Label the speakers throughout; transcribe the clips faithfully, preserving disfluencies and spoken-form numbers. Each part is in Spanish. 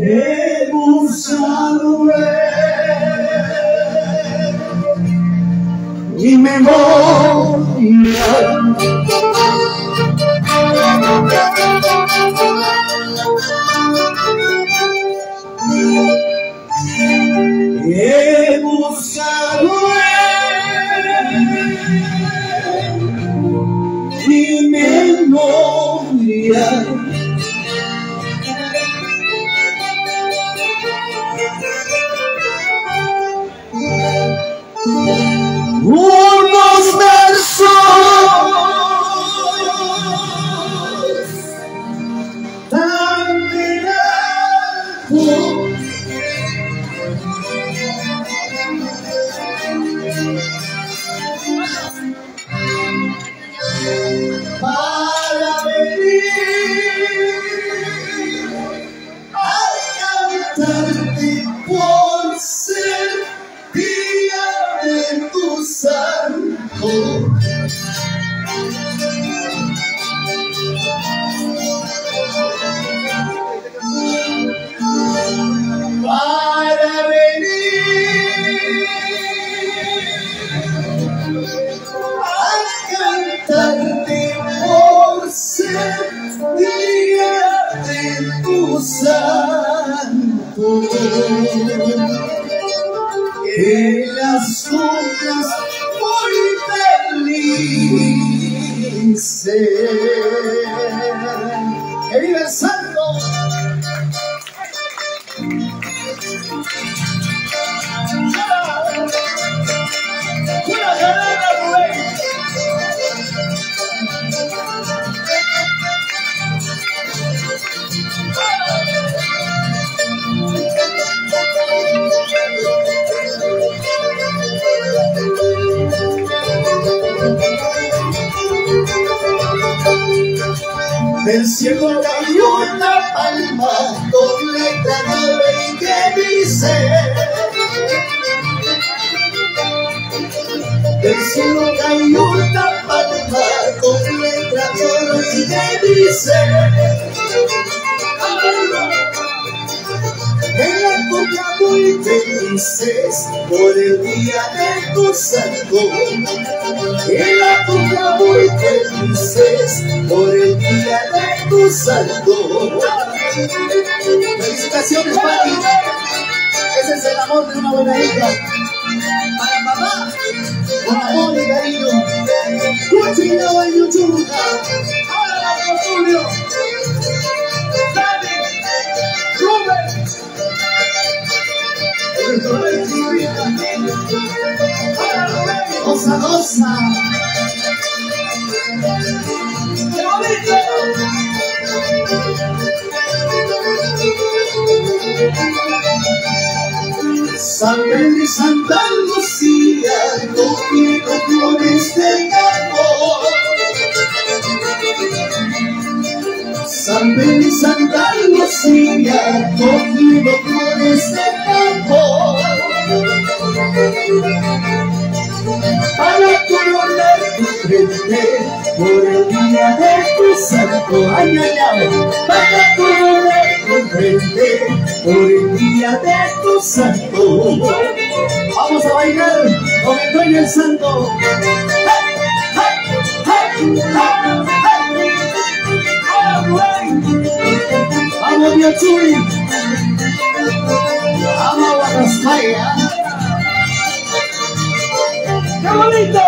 Speaker 1: he buscado en mi memoria. He buscado en mi memoria unos versos tan baratos para venir a cantarte por ser día de tu santo. Para venir a cantarte por ser día de tu santo. En las sombras muy felices. ¡Que viva el santo! ¡Una ganada, Rubén! Del cielo cayó una palma con letra doble que dice. Del cielo cayó una palma con letra doble que dice. En la copa muy felices por el día de tu santo. En la copa muy felices por el día de tu santo. Felicitaciones, Pati. Ese es el amor de una buena hija. Para mamá, con amor y cariño. Cuchillo en YouTube. Ahora la Julio. Dani. Rubén. Goza, goza. ¡Qué bonito! San Pedro y Santa Lucía, cogiendo flores de campo. San Pedro y Santa Lucía, cogiendo flores de campo. Para coronar tu frente por el día de tu santo. Ay, ay, ay. Para coronar tu frente por el día de tu santo. Vamos a bailar con el dueño del santo. ¡Hey, hey, hey, hey! ¡Vamos, Biachuri! ¡Vamos a Guadalajara! ¡Qué bonito!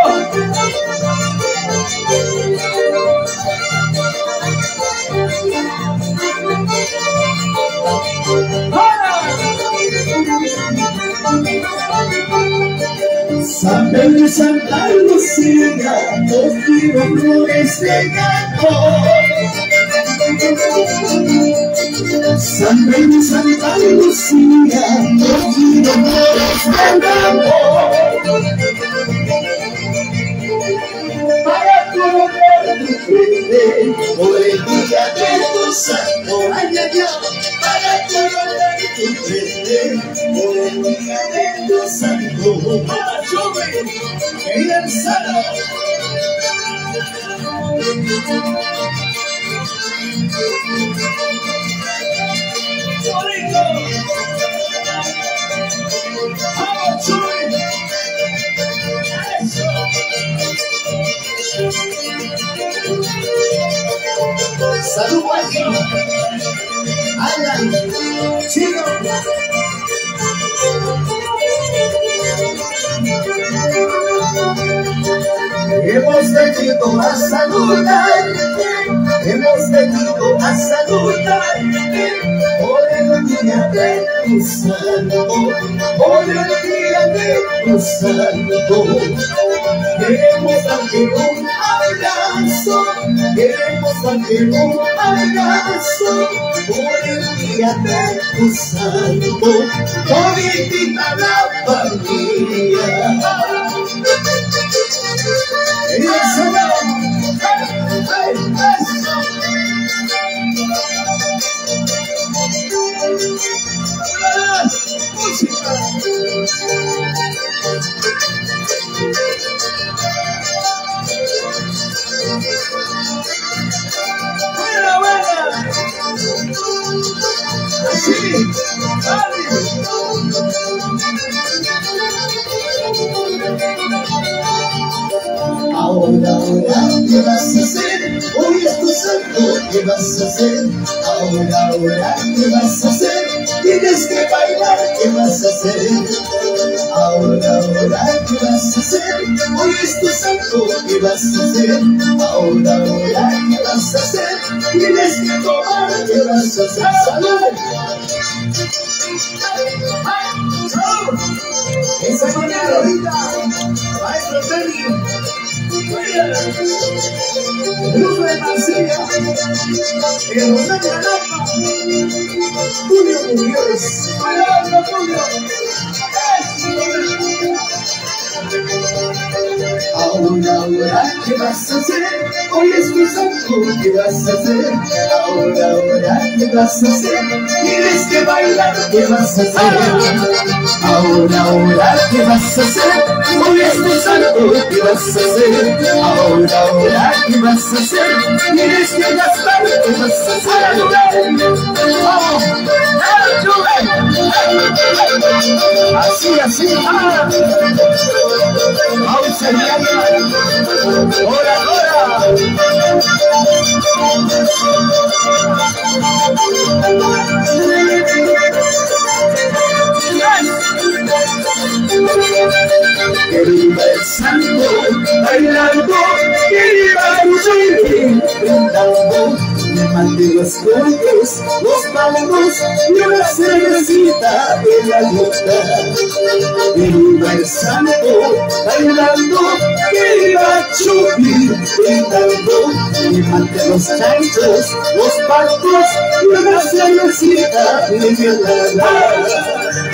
Speaker 1: San Pedro y Santa Lucía, cogido flores de campo. San Pedro y Santa Lucía, cogido flores de campo. Para coronar tu frente por el día de tu santo. Ay, ay, ay. Para coronar tu frente por el día de tu santo. Para subir en el santo. ¡Qué bonito! aquí. Hablan, chino. Hemos venido a saludar, hemos venido a saludar por el día de tu santo, por el día de tu santo. Queremos darte un abrazo, queremos darte un abrazo por el día de tu santo, toditita la familia. Y eso no, hey, hey, eso. Música. Buena, buena. Así, ahora, ahora, ¿qué vas a hacer? Hoy es tu santo, ¿qué vas a hacer? Ahora, ahora, ¿qué vas a hacer? Tienes que bailar, ¿qué vas a hacer? Ahora, ahora, ¿qué vas a hacer? Hoy es tu santo, ¿qué vas a hacer? Ahora, ahora, ¿qué vas a hacer? Tienes que tomar, ¿qué vas a hacer? ¡Salud! Esa manera ahorita, maestro Sergio, Luz de Mancilla, el Rosán de la Lapa, Julio Muñoz, bailando Julio. Ahora, ahora, ¿qué vas a hacer? Hoy es tu santo, ¿qué vas a hacer? Ahora, ahora, ¿qué vas a hacer? Tienes que bailar, ¿qué vas a hacer? Ahora, ahora, ¿qué vas a hacer? Hoy es tu santo, ¿qué vas a hacer? Ahora, ahora, ¿qué vas a hacer? Tienes que gastar, ¿qué vas a hacer? ¡Vamos! Así, así, ¡ah! Vamos allá. ¡Hora, hora! Que viva el santo, bailando, que viva el swing, brindando, levante los cuerpos, los palmos y una cervecita de la gota. Que viva el santo, bailando, que viva Chupi, brindando, levante los chanchos, los palmos y una cervecita de la gota.